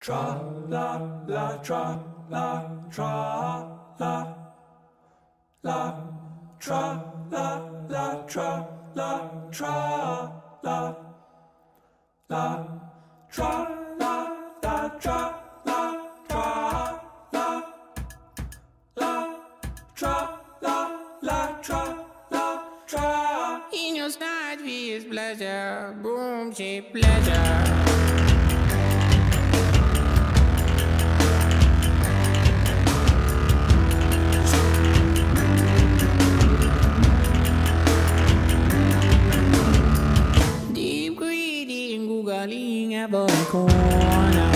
Tra la la tra la tra la la tra la la tra la tra la la tra la la tra la tra la la tra la la tra la tra. In your night is pleasure, boom, she pleasure. Every corner.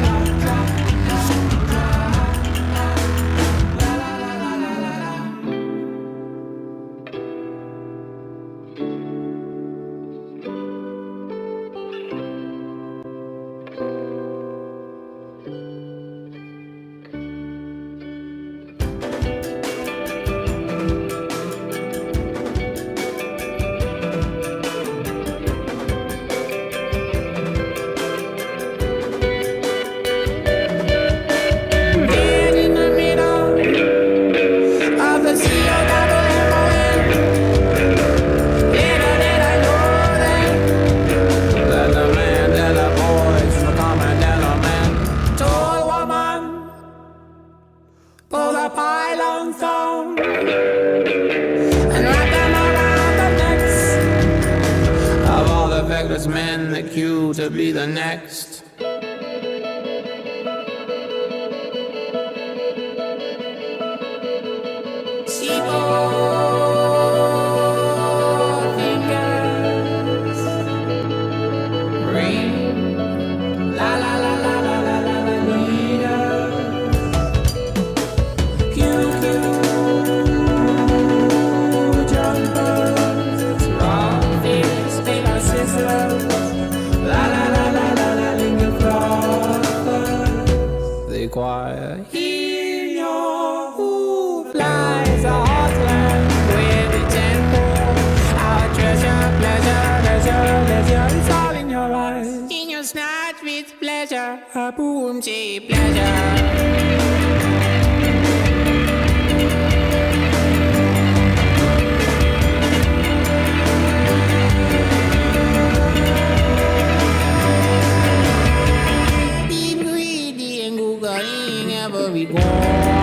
Men that queue to be the next. Fingers ring, la la la la la la la la leader. QQ jumpers, raw fish, paper scissors. Choir. Hear your who flies a heartland with the tempo. Our treasure, pleasure, leisure, leisure, it's all in your eyes. In your snatch with pleasure, a boom, she pleasure. Every corner.